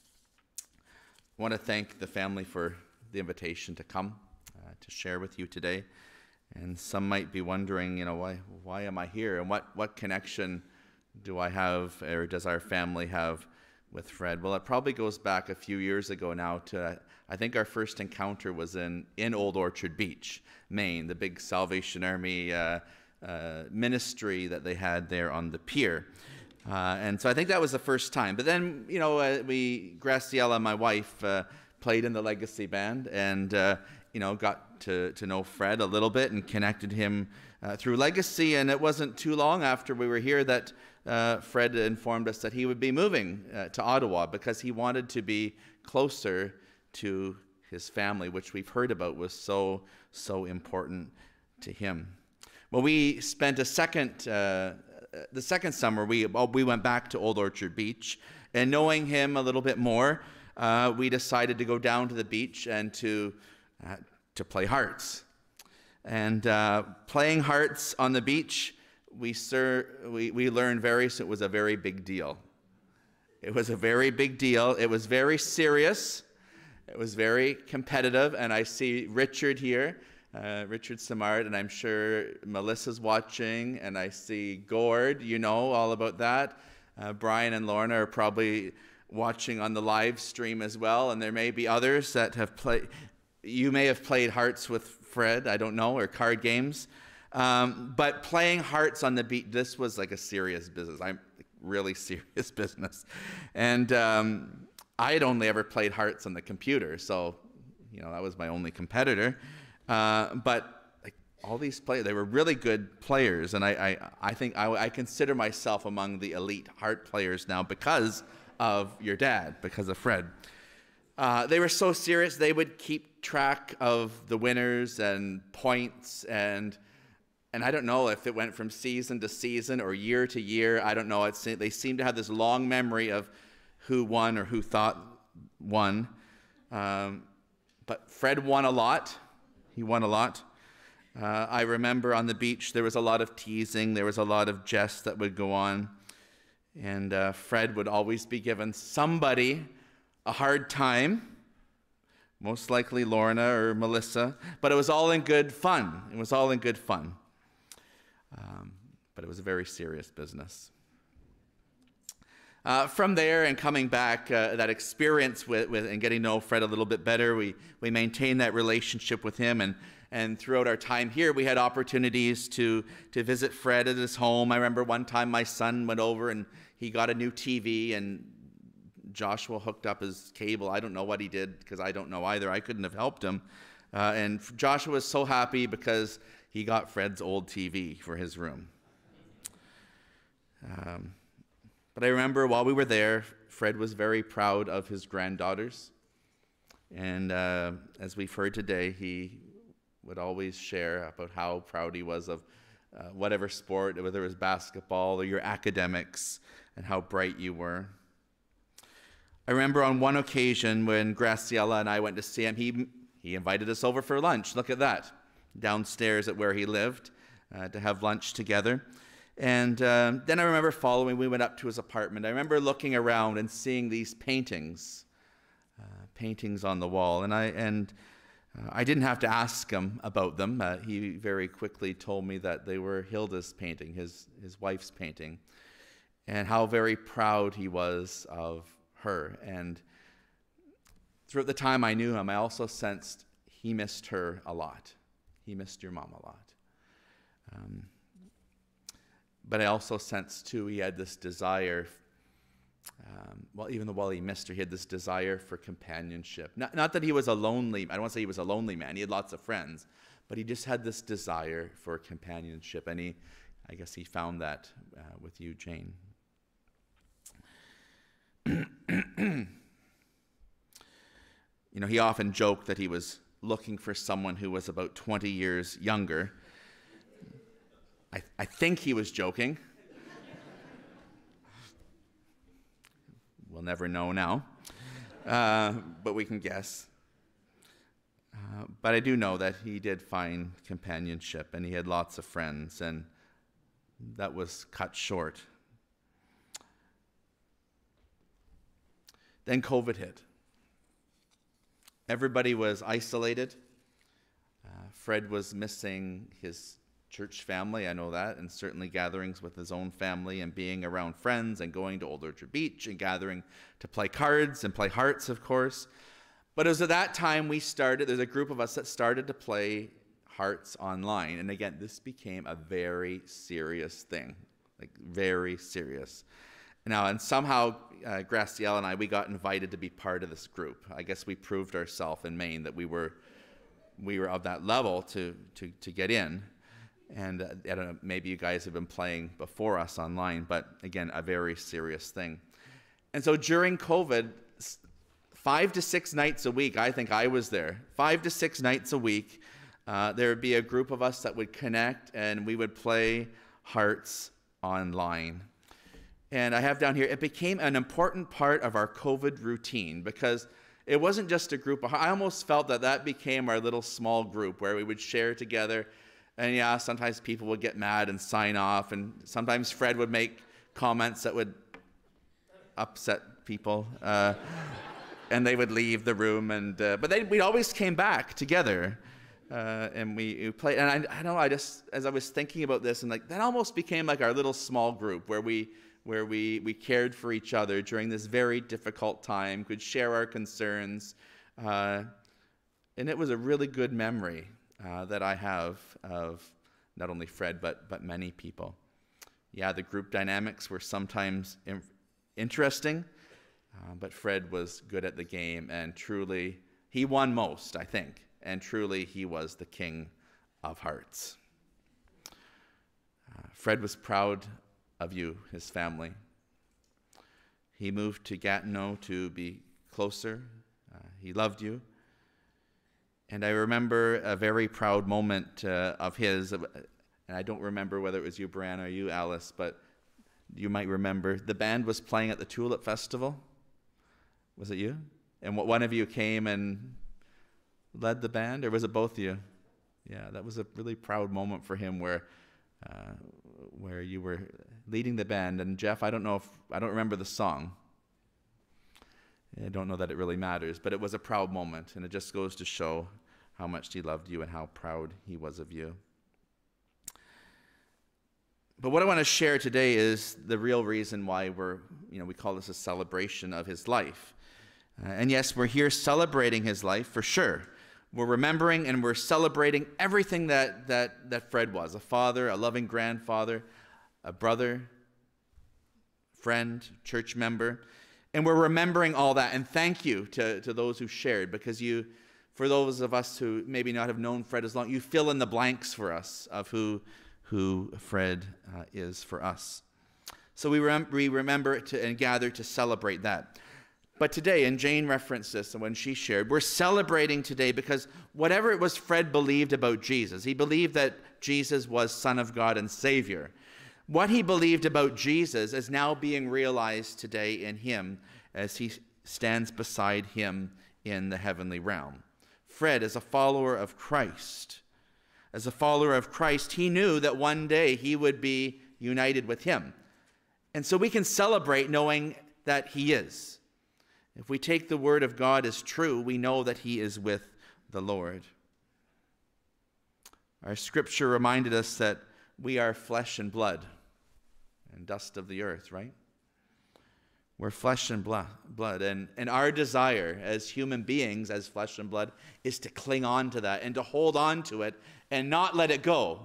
I want to thank the family for the invitation to come uh, to share with you today. And some might be wondering, you know, why why am I here, and what what connection do I have, or does our family have with Fred? Well, it probably goes back a few years ago now to, I think our first encounter was in, in Old Orchard Beach, Maine, the big Salvation Army uh, uh, ministry that they had there on the pier. Uh, and so I think that was the first time. But then, you know, uh, we, Graciela, my wife, uh, played in the Legacy Band, and, uh, you know, got to, to know Fred a little bit and connected him uh, through Legacy. And it wasn't too long after we were here that uh, Fred informed us that he would be moving uh, to Ottawa, because he wanted to be closer to his family, which we've heard about was so, so important to him. Well, we spent a second, uh, the second summer, we, well, we went back to Old Orchard Beach, and knowing him a little bit more, uh, we decided to go down to the beach and to, uh, to play hearts. And uh, playing hearts on the beach, we, sir, we, we learned very soon it was a very big deal. It was a very big deal. It was very serious. It was very competitive, and I see Richard here, uh, Richard Samard, and I'm sure Melissa's watching, and I see Gord, you know all about that. Uh, Brian and Lorna are probably watching on the live stream as well, and there may be others that have played. You may have played hearts with Fred, I don't know, or card games. Um, but playing hearts on the beach, this was like a serious business. I'm really serious business. And um, I had only ever played hearts on the computer, so you know that was my only competitor. Uh, but like, all these players, they were really good players, and I, I, I think I, I consider myself among the elite heart players now because of your dad, because of Fred. Uh, they were so serious, they would keep track of the winners and points, and and I don't know if it went from season to season or year to year. I don't know. It's, they seem to have this long memory of who won or who thought won. Um, but Fred won a lot. He won a lot. Uh, I remember on the beach there was a lot of teasing. There was a lot of jest that would go on. And uh, Fred would always be given somebody a hard time, most likely Lorna or Melissa. But it was all in good fun. It was all in good fun. Um, but it was a very serious business. Uh, from there and coming back, uh, that experience with, with and getting to know Fred a little bit better, we, we maintained that relationship with him. And, and throughout our time here, we had opportunities to, to visit Fred at his home. I remember one time my son went over and he got a new T V, and Joshua hooked up his cable. I don't know what he did, because I don't know either. I couldn't have helped him. Uh, and Joshua was so happy because he got Fred's old T V for his room. Um, but I remember while we were there, Fred was very proud of his granddaughters. And uh, as we've heard today, he would always share about how proud he was of uh, whatever sport, whether it was basketball or your academics, and how bright you were. I remember on one occasion when Graciela and I went to see him, he, he invited us over for lunch. Look at that. Downstairs at where he lived, uh, to have lunch together. And uh, then I remember following, we went up to his apartment. I remember looking around and seeing these paintings, uh, paintings on the wall. And I and Uh, I didn't have to ask him about them. Uh, he very quickly told me that they were Hilda's painting, his, his wife's painting, and how very proud he was of her. And throughout the time I knew him, I also sensed he missed her a lot. He missed your mom a lot. Um, but I also sensed, too, he had this desire. Um, well, even though while he missed her, he had this desire for companionship. Not, not that he was a lonely, I don't want to say he was a lonely man. He had lots of friends. But he just had this desire for companionship. And he, I guess he found that uh, with you, Jane. You know, he often joked that he was looking for someone who was about twenty years younger. I, I think he was joking. We'll never know now, uh, but we can guess. Uh, but I do know that he did find companionship, and he had lots of friends, and that was cut short. Then COVID hit. Everybody was isolated. Uh, Fred was missing his church family, I know that, and certainly gatherings with his own family and being around friends and going to Old Orchard Beach and gathering to play cards and play hearts, of course. But it was at that time we started, there's a group of us that started to play hearts online. And again, this became a very serious thing, like very serious. Now, and somehow, uh, Gracielle and I, we got invited to be part of this group. I guess we proved ourselves in Maine that we were we were of that level to to, to get in. And uh, I don't know, maybe you guys have been playing before us online, but again, a very serious thing. And so during COVID, five to six nights a week, I think I was there, five to six nights a week, uh, there would be a group of us that would connect and we would play hearts online. And I have down here, it became an important part of our COVID routine because it wasn't just a group of, I almost felt that that became our little small group where we would share together. And yeah, sometimes people would get mad and sign off, and sometimes Fred would make comments that would upset people, uh, and they would leave the room. And uh, but they, we always came back together, uh, and we, we played. And I, I know I just, as I was thinking about this, and like that almost became like our little small group where we where we we cared for each other during this very difficult time, could share our concerns, uh, and it was a really good memory. Uh, that I have of not only Fred, but but many people. Yeah, the group dynamics were sometimes in- interesting, uh, but Fred was good at the game, and truly, he won most, I think, and truly, he was the king of hearts. Uh, Fred was proud of you, his family. He moved to Gatineau to be closer. Uh, he loved you. And I remember a very proud moment uh, of his, and I don't remember whether it was you, Brianna, or you, Alice, but you might remember. The band was playing at the Tulip Festival. Was it you? And one of you came and led the band, or was it both of you? Yeah, that was a really proud moment for him where uh, where you were leading the band. And Jeff, I don't know if, I don't remember the song. I don't know that it really matters, but it was a proud moment, and it just goes to show how much he loved you and how proud he was of you. But what I want to share today is the real reason why we're, you know, we call this a celebration of his life. Uh, and yes, we're here celebrating his life for sure. We're remembering and we're celebrating everything that, that, that Fred was, a father, a loving grandfather, a brother, friend, church member. And we're remembering all that. And thank you to, to those who shared, because you, for those of us who maybe not have known Fred as long, you fill in the blanks for us of who, who Fred uh, is for us. So we, rem- we remember to, and gather to celebrate that. But today, and Jane referenced this when she shared, we're celebrating today because whatever it was Fred believed about Jesus, he believed that Jesus was Son of God and Savior. What he believed about Jesus is now being realized today in him as he stands beside him in the heavenly realm. Fred is a follower of Christ. As a follower of Christ, he knew that one day he would be united with him. And so we can celebrate knowing that he is. If we take the word of God as true, we know that he is with the Lord. Our scripture reminded us that we are flesh and blood and dust of the earth, right? We're flesh and blood, and, and our desire as human beings, as flesh and blood, is to cling on to that and to hold on to it and not let it go.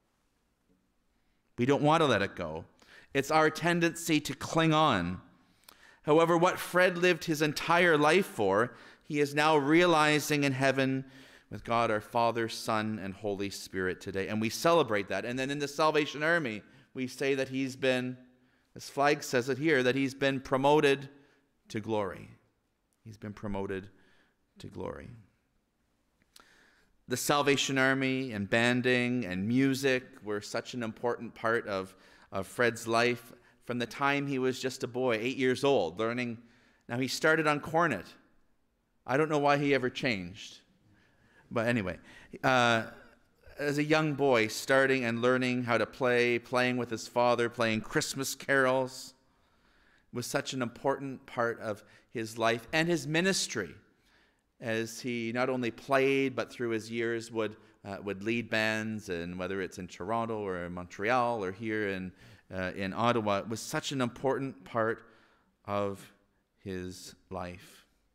We don't want to let it go. It's our tendency to cling on. However, what Fred lived his entire life for, he is now realizing in heaven with God our Father, Son, and Holy Spirit today. And we celebrate that. And then in the Salvation Army, we say that he's been, this flag says it here, that he's been promoted to glory. He's been promoted to glory. The Salvation Army and banding and music were such an important part of, of Fred's life from the time he was just a boy, eight years old, learning. Now, he started on cornet. I don't know why he ever changed. But anyway, uh, as a young boy, starting and learning how to play, playing with his father, playing Christmas carols, was such an important part of his life and his ministry, as he not only played, but through his years would uh, would lead bands, and whether it's in Toronto or in Montreal or here in uh, in Ottawa, it was such an important part of his life.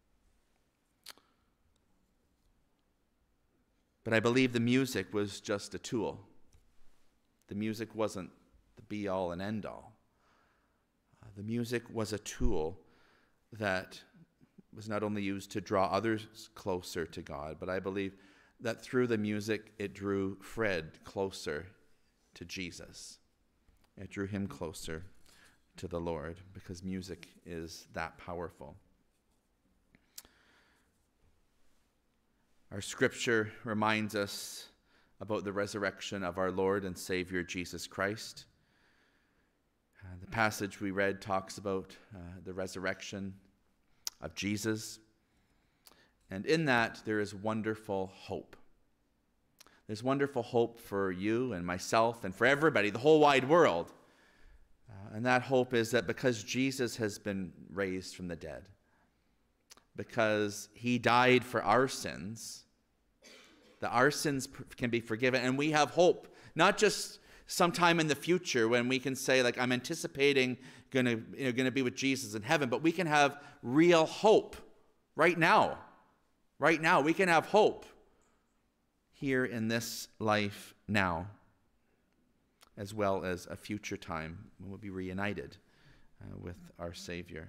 But I believe the music was just a tool. The music wasn't the be-all and end-all. Uh, the music was a tool that was not only used to draw others closer to God, but I believe that through the music, it drew Fred closer to Jesus. It drew him closer to the Lord, because music is that powerful. Our scripture reminds us about the resurrection of our Lord and Savior Jesus Christ. Uh, the passage we read talks about uh, the resurrection of Jesus. And in that, there is wonderful hope. There's wonderful hope for you and myself and for everybody, the whole wide world. Uh, and that hope is that because Jesus has been raised from the dead, because he died for our sins, that our sins can be forgiven, and we have hope, not just sometime in the future when we can say, like, I'm anticipating going to you know, going to be with Jesus in heaven, but we can have real hope right now. Right now, we can have hope here in this life now, as well as a future time when we'll be reunited uh, with our Savior.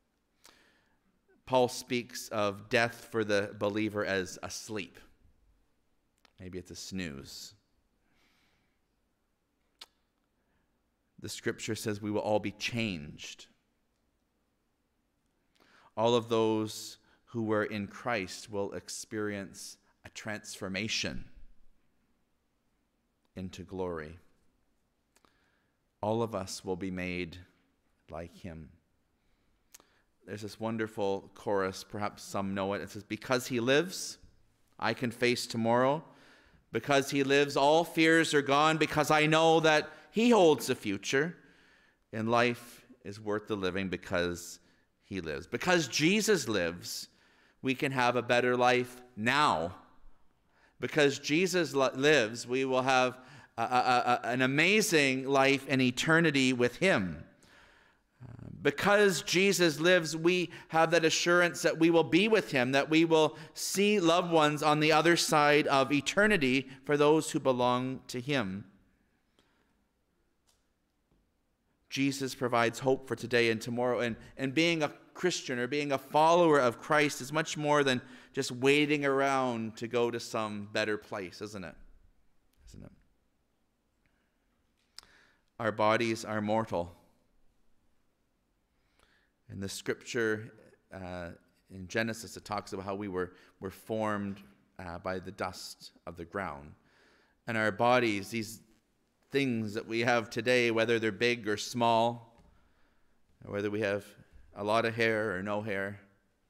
Paul speaks of death for the believer as a sleep. Maybe it's a snooze. The scripture says we will all be changed. All of those who were in Christ will experience a transformation into glory. All of us will be made like him. There's this wonderful chorus, perhaps some know it. It says, because he lives, I can face tomorrow. Because he lives, all fears are gone. Because I know that he holds the future. And life is worth the living because he lives. Because Jesus lives, we can have a better life now. Because Jesus lives, we will have a, a, a, an amazing life in eternity with him. Because Jesus lives, we have that assurance that we will be with him, that we will see loved ones on the other side of eternity for those who belong to him. Jesus provides hope for today and tomorrow, and, and being a Christian or being a follower of Christ is much more than just waiting around to go to some better place, isn't it? Isn't it? Our bodies are mortal. In the scripture uh, in Genesis, it talks about how we were, were formed uh, by the dust of the ground. And our bodies, these things that we have today, whether they're big or small, or whether we have a lot of hair or no hair,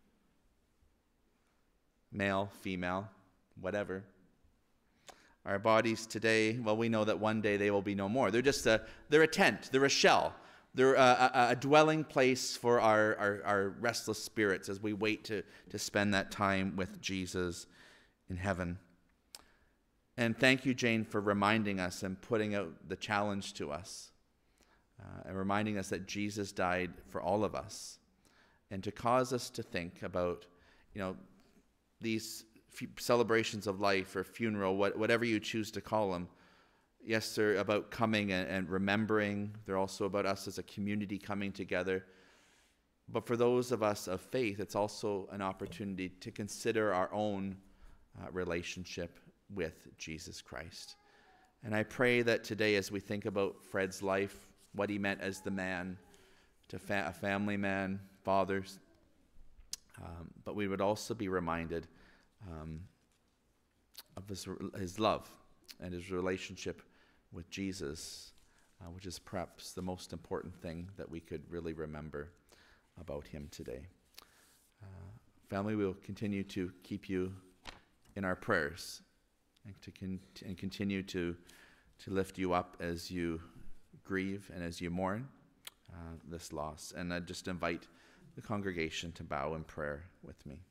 male, female, whatever. Our bodies today, well, we know that one day they will be no more. They're just a, they're a tent, they're a shell. They're a, a, a dwelling place for our, our, our restless spirits as we wait to, to spend that time with Jesus in heaven. And thank you, Jane, for reminding us and putting out the challenge to us, uh, and reminding us that Jesus died for all of us, and to cause us to think about, you know, these f- celebrations of life or funeral, what, whatever you choose to call them. Yes, they're about coming and, and remembering. They're also about us as a community coming together. But for those of us of faith, it's also an opportunity to consider our own uh, relationship with Jesus Christ. And I pray that today, as we think about Fred's life, what he meant as the man, to fa- a family man, fathers, um, but we would also be reminded um, of his, his love and his relationship with Jesus, uh, which is perhaps the most important thing that we could really remember about him today. Uh, family, we will continue to keep you in our prayers, and to con- and continue to to lift you up as you grieve and as you mourn uh, this loss. And I just invite the congregation to bow in prayer with me.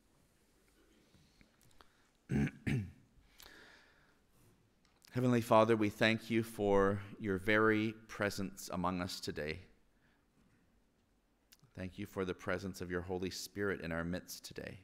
Heavenly Father, we thank you for your very presence among us today. Thank you for the presence of your Holy Spirit in our midst today.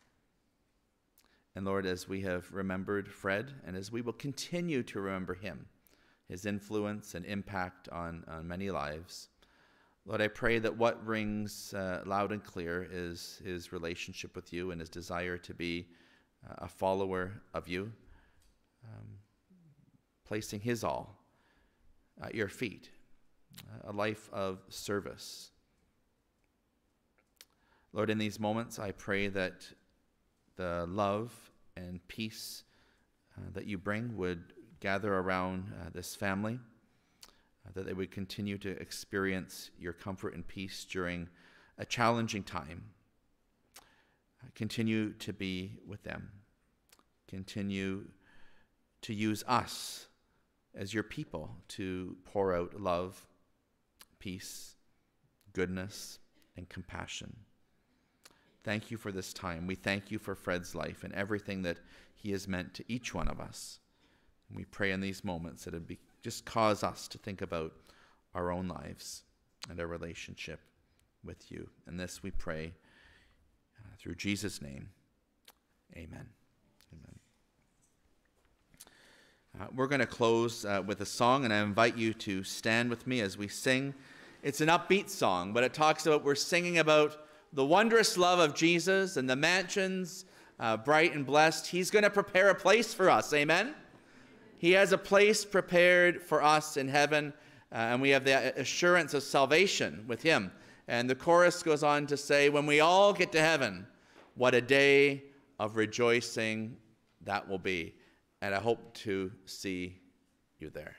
And Lord, as we have remembered Fred, and as we will continue to remember him, his influence and impact on, on many lives, Lord, I pray that what rings uh, loud and clear is his relationship with you and his desire to be uh, a follower of you, um, placing his all at your feet, a life of service. Lord, in these moments, I pray that the love and peace uh, that you bring would gather around uh, this family, uh, that they would continue to experience your comfort and peace during a challenging time. Uh, continue to be with them. Continue to use us as your people to pour out love, peace, goodness, and compassion. Thank you for this time. We thank you for Fred's life and everything that he has meant to each one of us. And we pray in these moments that it be just cause us to think about our own lives and our relationship with you. And this we pray uh, through Jesus' name. Amen. Amen. Uh, we're going to close uh, with a song, and I invite you to stand with me as we sing. It's an upbeat song, but it talks about, we're singing about the wondrous love of Jesus and the mansions, uh, bright and blessed. He's going to prepare a place for us. Amen? He has a place prepared for us in heaven, uh, and we have the assurance of salvation with him. And the chorus goes on to say, when we all get to heaven, what a day of rejoicing that will be. And I hope to see you there.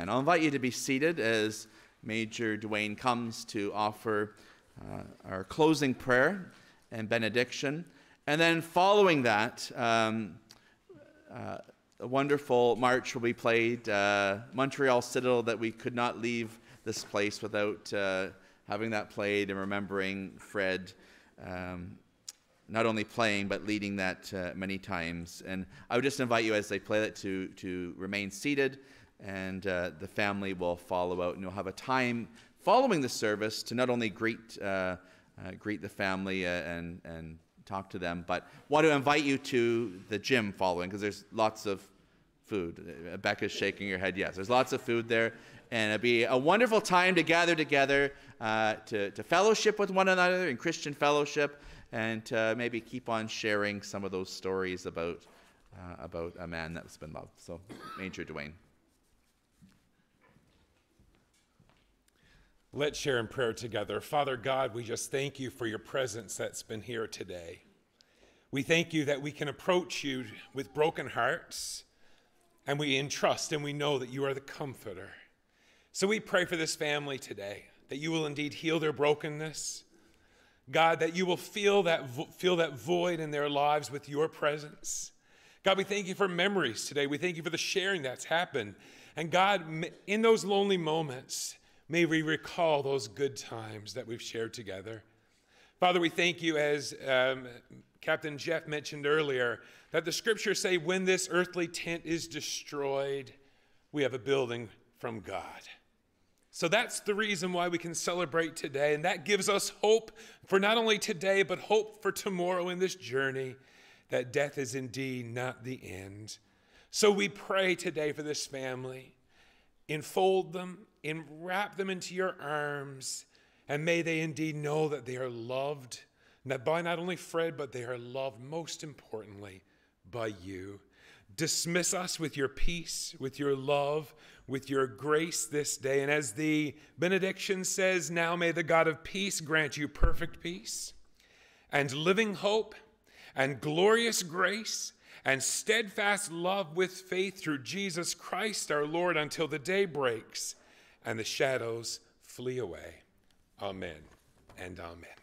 Amen. I'll invite you to be seated as Major Dwayne comes to offer uh, our closing prayer and benediction. And then following that, um, uh, a wonderful march will be played, uh, Montreal Citadel, that we could not leave this place without uh, having that played and remembering Fred um, not only playing but leading that uh, many times. And I would just invite you as they play that to, to remain seated, and uh, the family will follow out, and you'll have a time following the service to not only greet uh, uh, greet the family uh, and and talk to them, but want to invite you to the gym following, because there's lots of food. Uh, Becca's shaking her head yes. There's lots of food there, and it'll be a wonderful time to gather together uh, to, to fellowship with one another in Christian fellowship, and to maybe keep on sharing some of those stories about uh, about a man that's been loved. So, Major Dwayne. Let's share in prayer together. Father God, we just thank you for your presence that's been here today. We thank you that we can approach you with broken hearts, and we entrust and we know that you are the comforter. So we pray for this family today, that you will indeed heal their brokenness. God, that you will fill that, vo- fill that void in their lives with your presence. God, we thank you for memories today. We thank you for the sharing that's happened. And God, in those lonely moments, may we recall those good times that we've shared together. Father, we thank you, as um, Captain Jeff mentioned earlier, that the scriptures say when this earthly tent is destroyed, we have a building from God. So that's the reason why we can celebrate today, and that gives us hope for not only today, but hope for tomorrow in this journey, that death is indeed not the end. So we pray today for this family. Enfold them, enwrap them into your arms, and may they indeed know that they are loved, not by not only Fred, but they are loved most importantly by you. Dismiss us with your peace, with your love, with your grace this day. And as the benediction says, now may the God of peace grant you perfect peace and living hope and glorious grace and steadfast love with faith through Jesus Christ our Lord, until the day breaks and the shadows flee away. Amen and amen.